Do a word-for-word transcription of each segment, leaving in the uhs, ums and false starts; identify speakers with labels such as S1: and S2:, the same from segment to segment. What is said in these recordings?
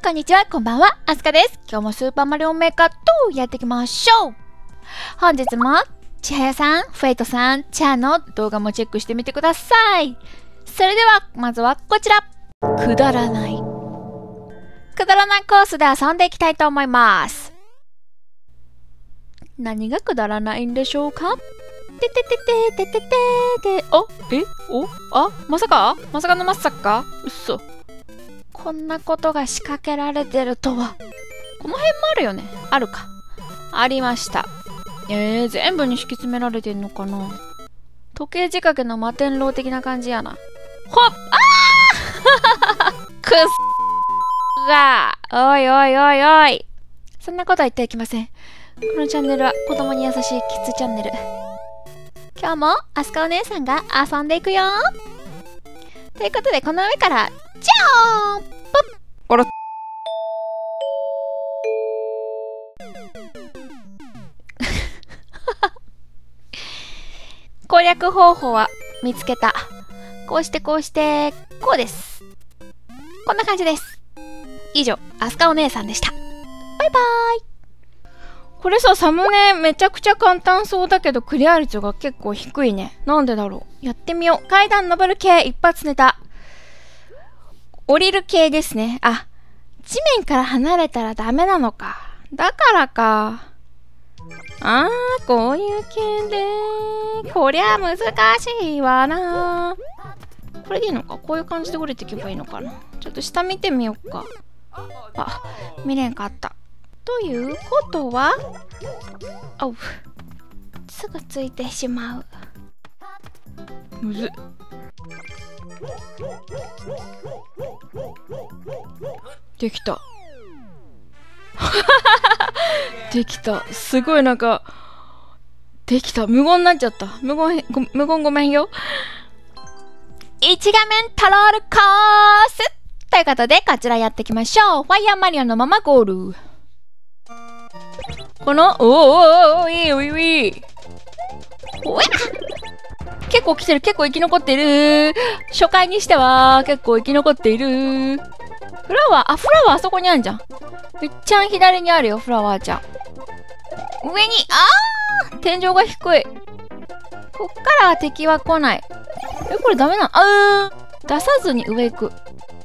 S1: こんにちは、こんばんは、あすかです。今日もスーパーマリオメーカーとやっていきましょう。本日も、ちはやさん、フェイトさん、チャーの動画もチェックしてみてください。それでは、まずはこちら。くだらない。くだらないコースで遊んでいきたいと思います。何がくだらないんでしょうか？てててててててて。おえおあまさかまさかのまさかうっそ。こんなことが仕掛けられてるとは。この辺もあるよね。あるか。ありました。えー、全部に敷き詰められてんのかな。時計仕掛けの摩天楼的な感じやな。ほっあーくっがおいおいおいおい。そんなことは言ってはいけません。このチャンネルは子供に優しいキッズチャンネル。今日もアスカお姉さんが遊んでいくよ。ということで、この上からジャンプあら攻略方法は見つけた。こうしてこうしてこうです。こんな感じです。以上、アスカお姉さんでした。バイバーイ。これさ、サムネめちゃくちゃ簡単そうだけどクリア率が結構低いね。なんでだろう。やってみよう。階段登る系一発ネタ。降りる系ですね。あ、地面から離れたらダメなのか。だからか。あー、こういう系で。こりゃ難しいわな。これでいいのか。こういう感じで降りていけばいいのかな。ちょっと下見てみようか。あ、見れんかった。ということは、おう、すぐついてしまう。むずっ。できた。できた。すごいなんか、できた。無言になっちゃった。無言、ご無言ごめんよ。いち画面トロールコースということで、こちらやっていきましょう。ファイヤーマリオのままゴール。この、おーおーおー、いいおいおい。おや結構来てる、結構生き残ってる。初回にしては結構生き残っている。フラワー、あ、フラワーあそこにあるじゃん。めっちゃ左にあるよ、フラワーちゃん。上に、あー天井が低い。こっからは敵は来ない。え、これダメなの？あー出さずに上行く。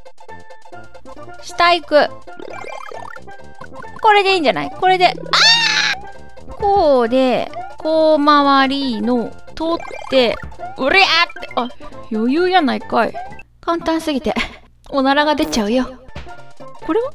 S1: 下行く。これでいいんじゃない？これで、あーこうで、こう回りの、通って、うりゃーって、あ、余裕やないかい。簡単すぎて、おならが出ちゃうよ。これは？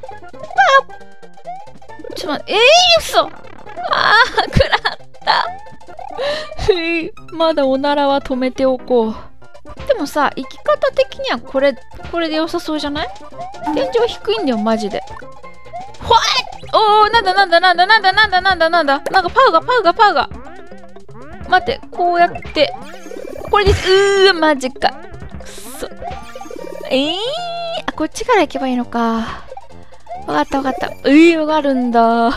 S1: あちょっと待って、えー、嘘あー、食らったふい、まだおならは止めておこう。でもさ、生き方的にはこれ、これで良さそうじゃない？天井低いんだよ、マジで。ほわっおー、なんだなんだなんだなんだなんだなんだなんだなんかパウがパウがパウが待って、こうやって、これです。うー、マジか。くそ。えー、あ、こっちから行けばいいのか。わかったわかった。えー、わかるんだ。もう。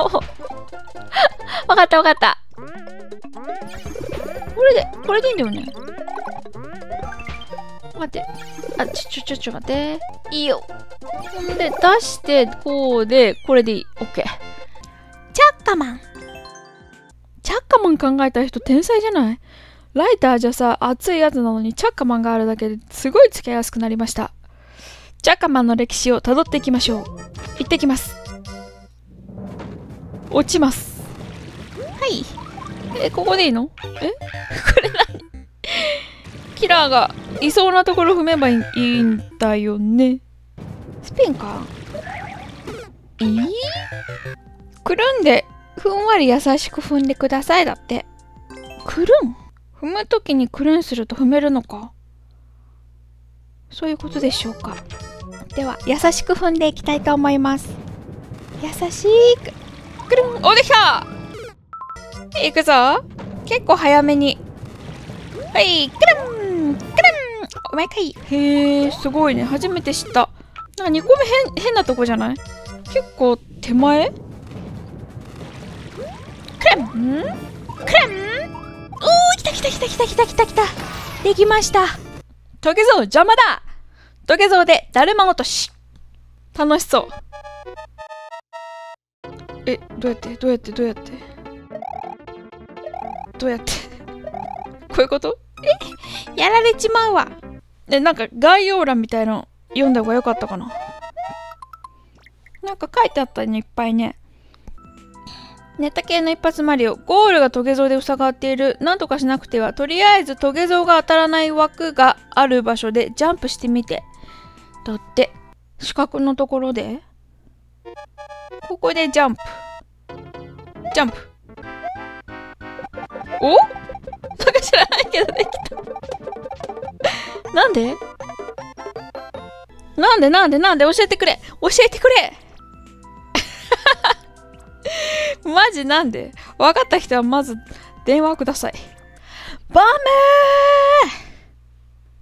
S1: わかったわかった。これで、これでいいんだよね。待って。あ、ちょ、ちょ、ちょ、ちょ、待って。いいよ。ほんで、出して、こうで、これでいい。オッケー。チャッカマン。チャッカマン考えた人天才じゃない？ライターじゃさ、熱いやつなのにチャッカマンがあるだけですごい付き合いやすくなりました。チャッカマンの歴史をたどっていきましょう。行ってきます。落ちます。はい。え、ここでいいの？えこれ何？キラーがいそうなところ踏めばいいんだよね。スピンか？えー、くるんでふんわり優しく踏んでくださいだって。くるん？踏むときにくるんすると踏めるのか？そういうことでしょうか。では優しく踏んでいきたいと思います。優しくくるん。お、できた。いくぞ。結構早めに。はい、くるんくるん。お前かい。へえ、すごいね。初めて知った。なんかにこめ変変なとこじゃない？結構手前？クレンクレンおー、来た来た来た来た来た来た来た。できました。トゲゾウ邪魔だ。土下座でだるま落とし。 楽しそう。え、どうやってどうやってどうやってどうやってこういうこと？え、やられちまうわ。え、なんか概要欄みたいの読んだ方がよかったかな。なんか書いてあったね、いっぱいね。ネタ系の一発マリオ。ゴールがトゲゾウで塞がっている。なんとかしなくては。とりあえずトゲゾウが当たらない枠がある場所でジャンプしてみて。だって、四角のところで。ここでジャンプ。ジャンプ。お？なんか知らないけどできた。なんで？なんでなんでなんで教えてくれ教えてくれマジなんで？分かった人はまず電話ください。バメー !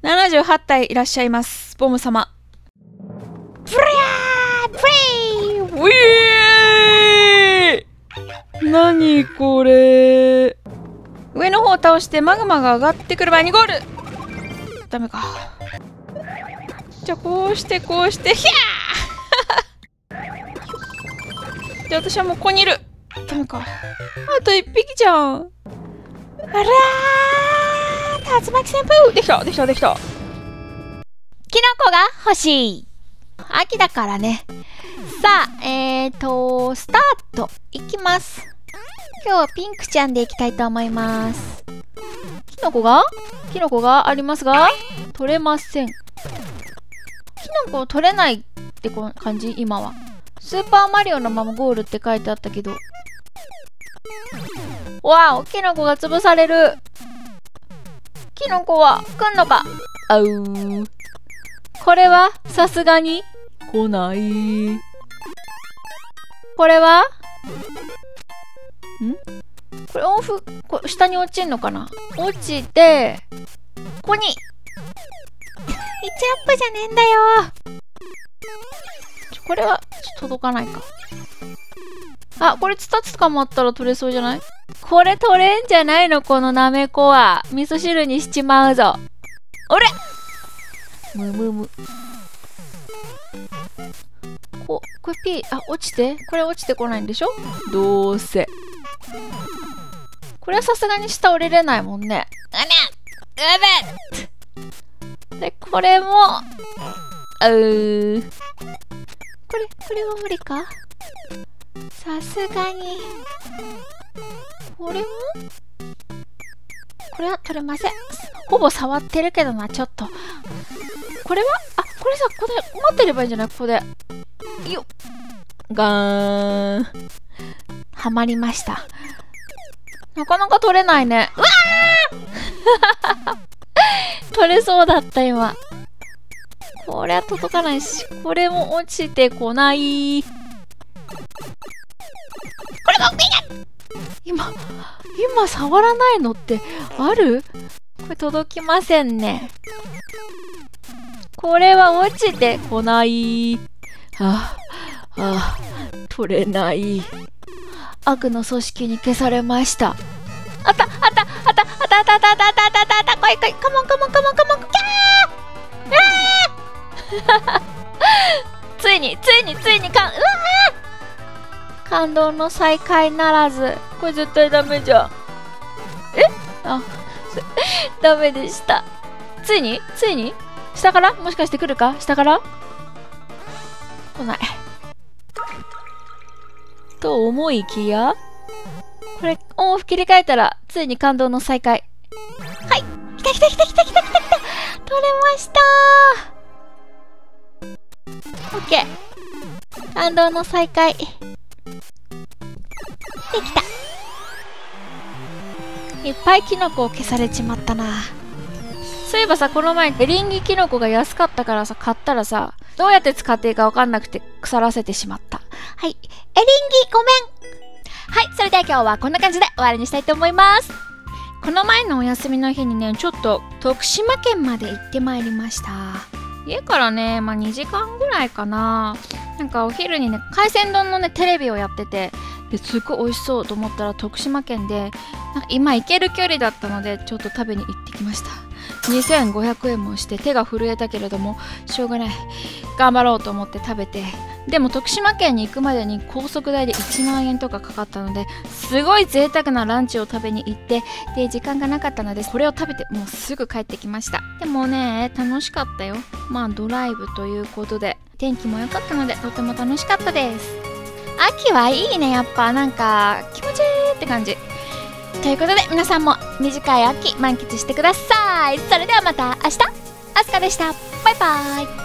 S1: ななじゅうはち 体いらっしゃいます。ボム様。プリャープリーウィーなにこれ。上の方を倒してマグマが上がってくる前にゴール。ダメか。じゃあこうしてこうしてヒャーで、私はもうここにいる。ダメか。あと一匹じゃん。あらー、竜巻旋風。できたできたできた。キノコが欲しい。秋だからね。さあ、えーとスタートいきます。今日はピンクちゃんでいきたいと思います。キノコがキノコがありますが取れません。キノコ取れないってこの感じ。今はスーパーマリオのままゴールって書いてあったけど、わお、キノコが潰される。キノコは来んのか。あうー、これはさすがに来ない。これはんこれオンフ、これ下に落ちんのかな。落ちてここにいちアップじゃねえんだよ。これはちょっと届かないか。あ、これツタツタもあったら取れそうじゃない？これ取れんじゃないの、このなめこは。味噌汁にしちまうぞ。おれむむむ。こ、これ P、あ、落ちてこれ落ちてこないんでしょどうせ。これはさすがに下降りれないもんね。うねうねで、これも、うー。これ、これは無理か？さすがに。これもこれは取れません。ほぼ触ってるけどな、ちょっと。これはあ、これさ、ここで待ってればいいんじゃない？ここで。よっ。ガーン。はまりました。なかなか取れないね。うわー取れそうだった、今。これは届かないし、これも落ちてこない。これも今、今触らないのってある？これ届きませんね。これは落ちてこない。ああ、ああ、取れない。悪の組織に消されました。あった、あった、あった、あった、あった、あった、あった、あった、あった、あった、来い来い、カモンカモンカモンカモン、キャー！あーついに、ついに、ついにかん、うわー！感動の再会ならず。これ絶対ダメじゃん。え？あ、ダメでした。ついに？ついに？下から？もしかして来るか？下から？来ない。と思いきや、これ、オンオフ切り替えたら、ついに感動の再会。はい！来た来た来た来た来た来た来た！取れましたー！オッケー！感動の再会。できた。いっぱいキノコを消されちまったな。そういえばさ、この前エリンギキノコが安かったからさ、買ったらさ、どうやって使っていいかわかんなくて腐らせてしまった。はい。エリンギごめん。はい。それでは今日はこんな感じで終わりにしたいと思います。この前のお休みの日にね、ちょっと徳島県まで行ってまいりました。家からね、まあにじかんぐらいかな。なんかお昼にね、海鮮丼のね、テレビをやってて、ですっごい美味しそうと思ったら徳島県で、なんか今行ける距離だったので、ちょっと食べに行ってきました。にせんごひゃくえんもして手が震えたけれども、しょうがない。 頑張ろうと思って食べて、でも徳島県に行くまでに高速代でいちまんえんとかかかったので、すごい贅沢なランチを食べに行って、で時間がなかったのでこれを食べてもうすぐ帰ってきました。でもね、楽しかったよ。まあドライブということで天気も良かったのでとても楽しかったです。秋はいいね、やっぱなんか気持ちいいって感じということで、皆さんも短い秋満喫してください。それではまた明日、あすかでした。バイバイ。